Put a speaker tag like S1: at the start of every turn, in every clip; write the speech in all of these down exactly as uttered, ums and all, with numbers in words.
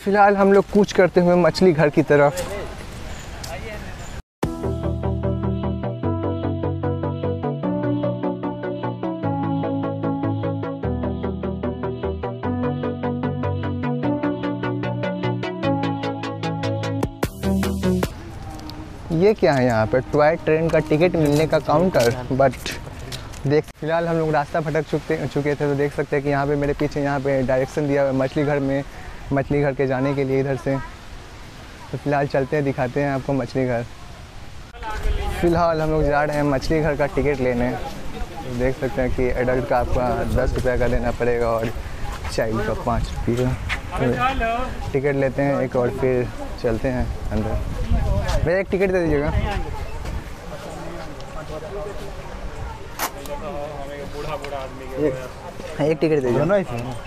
S1: फिलहाल हम लोग कूच करते हुए मछली घर की तरफ। ये क्या है यहाँ पर? टॉय ट्रेन का टिकट मिलने का काउंटर। बट देख फिलहाल हम लोग रास्ता भटक चुके चुके थे तो देख सकते हैं कि यहाँ पे मेरे पीछे यहाँ पे डायरेक्शन दिया हुआ है मछली घर में, मछली घर के जाने के लिए इधर से। तो फिलहाल चलते हैं, दिखाते हैं आपको मछली घर। फ़िलहाल हम लोग जा रहे हैं मछली घर का टिकट लेने। तो देख सकते हैं कि एडल्ट का आपका दस रुपये का देना पड़ेगा और चाइल्ड का पाँच रुपये। तो टिकट लेते हैं एक और फिर चलते हैं अंदर। भैया एक टिकट दे दीजिएगा। एक टिकट दे दीजिए।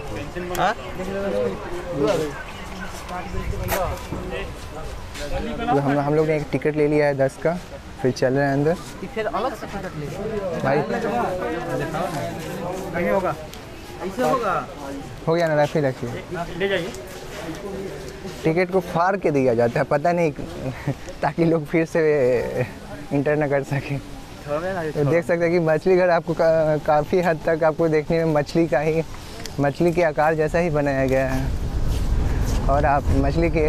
S1: तो हम हम लोग ने एक टिकट ले लिया है दस का, फिर चल रहे हैं अंदर। फिर अलग से टिकट ले भाई नहीं होगा, ऐसे होगा। हो गया ना, रखिए रखिए ले जाइए। टिकट को फाड़ के दिया जाता है, पता नहीं ताकि लोग फिर से इंटर ना कर सकें। तो देख सकते हैं कि मछली घर आपको का, काफ़ी हद तक आपको देखने में मछली का ही मछली के आकार जैसा ही बनाया गया है। और आप मछली के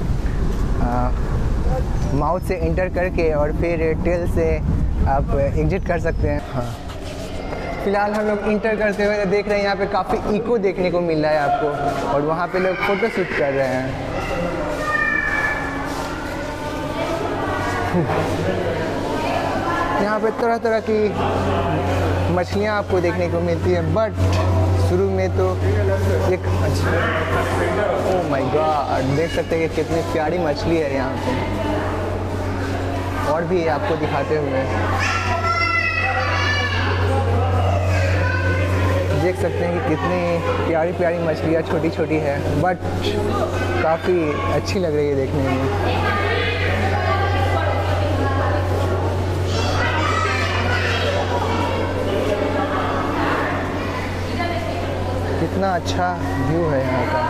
S1: माउथ से इंटर करके और फिर टेल से आप एग्जिट कर सकते हैं। हाँ, फिलहाल हम लोग इंटर करते हुए देख रहे हैं यहाँ पे काफ़ी इको देखने को मिल रहा है आपको, और वहाँ पे लोग फ़ोटो शूट कर रहे हैं। यहाँ पे तरह तरह की मछलियाँ आपको देखने को मिलती है। बट शुरू में तो एक ओह माय गॉड, देख सकते हैं कि कितनी प्यारी मछली है यहाँ पे। और भी आपको दिखाते हुए देख सकते हैं कि कितनी प्यारी प्यारी मछलियाँ छोटी छोटी है, बट काफ़ी अच्छी लग रही है देखने में। कितना अच्छा व्यू है यहाँ का।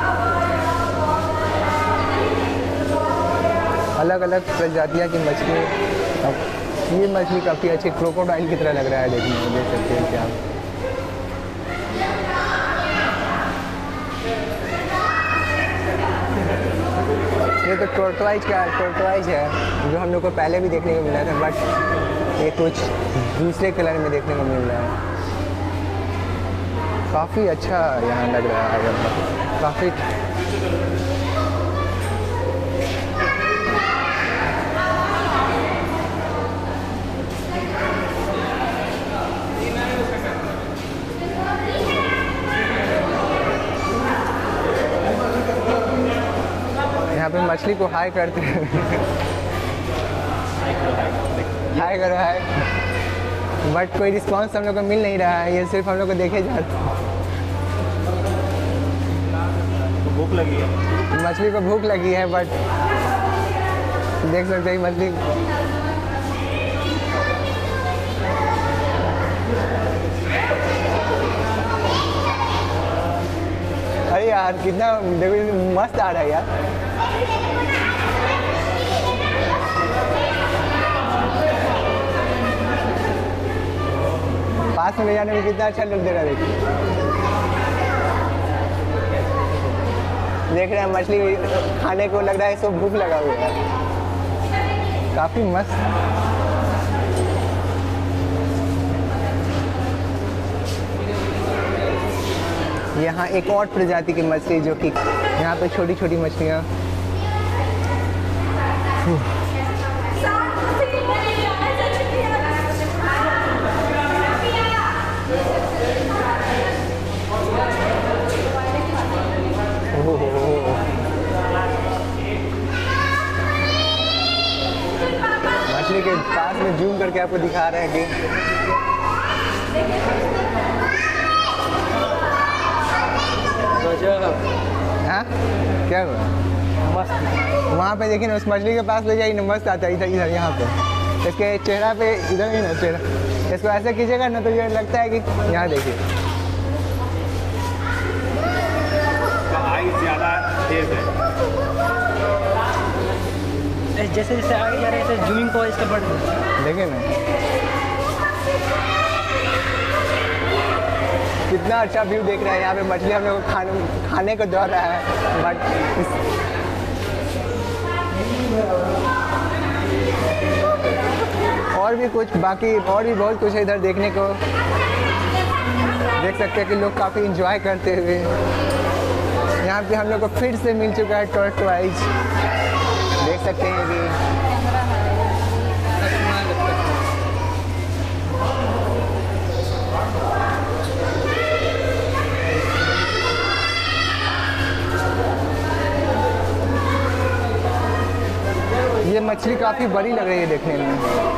S1: अलग अलग प्रजातियाँ की मछली। अब ये मछली काफ़ी अच्छी क्रोकोडाइल की तरह लग रहा है देखने में, देख सकते हैं क्या। ये तो टोर्टोइज का टोर्टोइज है जो हम लोग को पहले भी देखने को मिला था, बट ये कुछ दूसरे कलर में देखने को मिल रहा है। काफ़ी अच्छा यहाँ लग रहा है, काफ़ी यहाँ पे मछली को हाई करते हैं। हाई करो हाई, बट कोई रिस्पांस हम लोग को मिल नहीं रहा है। ये सिर्फ हम लोग को देखे जा रहे हैं। भूख लगी है, मछली को भूख लगी है, बट देख सकते हैं मछली अरे यार कितना देखो मस्त आ रहा है यार। पास में ले जाने में कितना अच्छा लुक दे रहा है। देख रहे हैं मछली खाने को लग रहा है, सब भूख लगा हुआ है। काफ़ी मस्त। यहाँ एक और प्रजाति की मछली जो कि यहाँ पे छोटी छोटी मछलियाँ। मछली के पास में जूम करके आपको दिखा रहे हैं कि हाँ क्या हुआ मस्त। वहाँ पे देखिए ना, उस मछली के पास ले जाइए ना, मस्त आता है इधर इधर यहाँ पे। इसके चेहरा पे इधर ही ना चेहरा, इसको ऐसे कीजिएगा ना तो ये लगता है कि यहाँ देखिए
S2: ज़्यादा तेज है।
S3: जैसे जैसे आगे जा रहे हैं जूमिंग पावर इसका बढ़ रहा है।
S1: देखिए ना कितना अच्छा व्यू देख रहे हैं। यहाँ पे मछली हम लोग को खाने खाने को दौड़ रहा है, बट और भी कुछ बाकी और भी बहुत कुछ है इधर देखने को। देख सकते हैं कि लोग काफ़ी इंजॉय करते हुए। यहाँ पे हम लोग को फिर से मिल चुका है टॉर्टवाइज। देख सकते हैं कि ये मछली काफ़ी बड़ी लग रही है देखने में।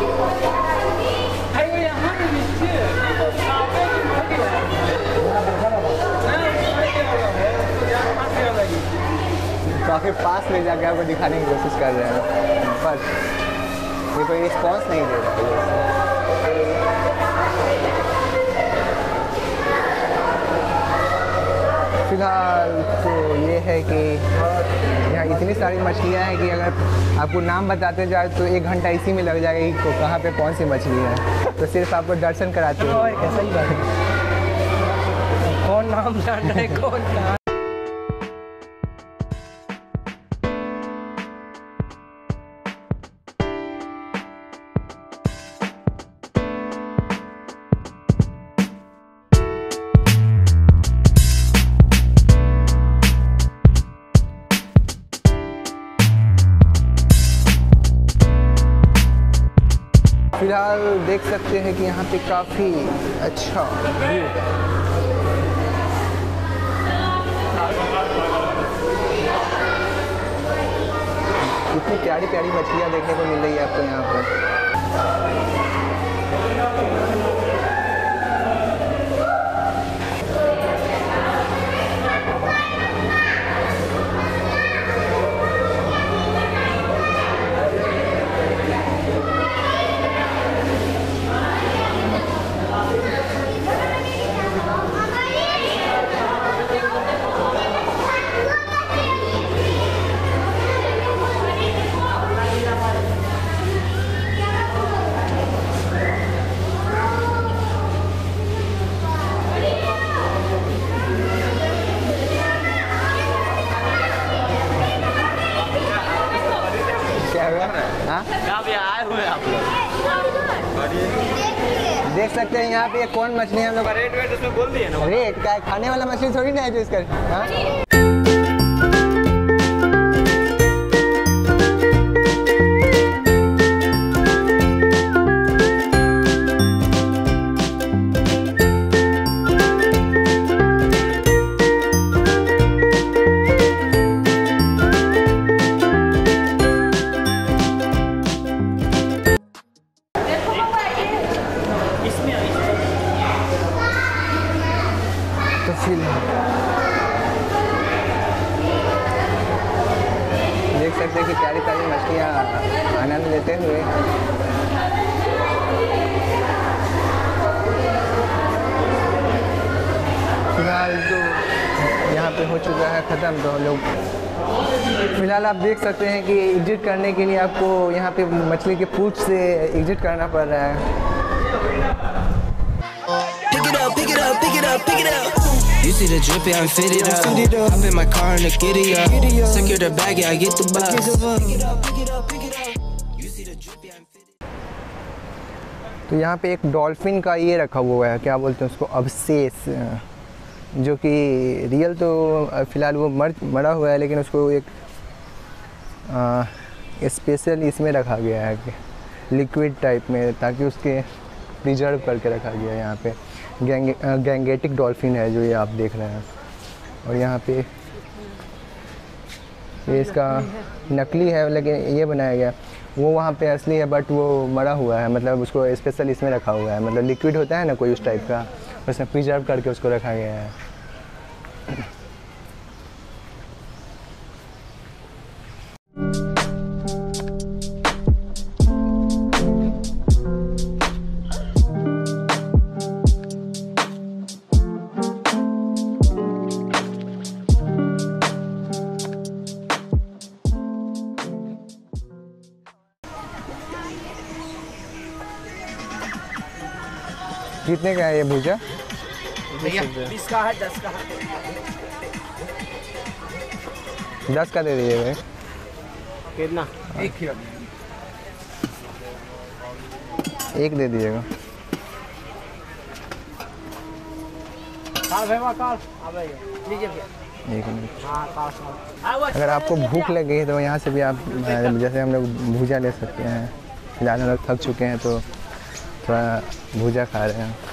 S1: काफ़ी पास ले जाके आपको दिखाने की कोशिश कर रहे हैं, पर ये कोई रिस्पॉन्स नहीं दे रहा है। फिलहाल तो ये है कि यहाँ इतनी सारी मछलियाँ हैं कि अगर आपको नाम बताते जाए तो एक घंटा इसी में लग जाएगा कि कहाँ पे कौन सी मछली है। तो सिर्फ आपको दर्शन कराते हैं।
S3: कैसा ही बात है, कौन नाम जान रहा है कौन नाम।
S1: फिलहाल देख सकते हैं कि यहाँ पे काफ़ी अच्छा व्यू। इतनी प्यारी प्यारी मछलियाँ देखने को मिल रही है आपको यहाँ पर।
S2: आए हुए आप लोग
S1: देख सकते हैं यहाँ पे कौन मछली हम लोग
S2: रेट वेट उसमें बोल दिए ना।
S1: रेट का खाने वाला मछली थोड़ी ना है जो इसका। हाँ देख सकते हैं कि प्यारी प्यारी मछलियाँ आनंद लेते हुए। फिलहाल तो यहाँ पे हो चुका है ख़त्म। तो लोग फिलहाल आप देख सकते हैं कि एग्जिट करने के लिए आपको यहाँ पे मछली के पूंछ से एग्जिट करना पड़ रहा है।
S4: Pick it up, pick it up, pick it up, pick it up. You see the drip, yeah, I'm fitted up. Hop in my car and the giddy up. Secure the bag, yeah, I get the bus. Pick it up, pick it up, pick it up. You see the drip, yeah, I'm fitted up.
S1: तो यहाँ पे एक dolphin का ये रखा हुआ है, क्या बोलते हैं उसको, अवशेष, जो कि रियल तो फ़िलहाल वो मर मरा हुआ है, लेकिन उसको एक स्पेशल इसमें रखा गया है लिक्विड टाइप में, ताकि उसके प्रिजर्व करके रखा गया है। यहाँ पे गैंग गैंगेटिक डॉल्फिन है जो ये आप देख रहे हैं। और यहाँ पे ये इसका नकली है, लेकिन ये बनाया गया, वो वहाँ पे असली है बट वो मरा हुआ है, मतलब उसको स्पेशल इसमें रखा हुआ है, मतलब लिक्विड होता है ना कोई उस टाइप का, उसमें प्रिजर्व करके उसको रखा गया है। कितने का है ये भुजा?
S3: बीस का है, दस का है।
S1: दस का दे दीजिए भाई।
S3: कितना? एक किलो।
S1: एक दे दीजिएगा। एक मिनट। अगर आपको भूख लगी है तो यहाँ से भी आप जैसे हम लोग भुजा ले सकते हैं। फिलहाल हम लोग थक चुके हैं तो थोड़ा भुजा खा रहे हैं।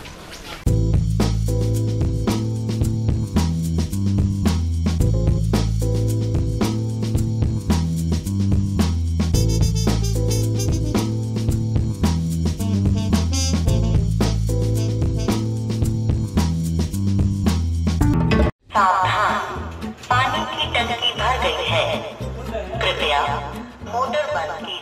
S5: सावधान, पानी की टंकी भर गई है, कृपया मोटर बंद कीजिए।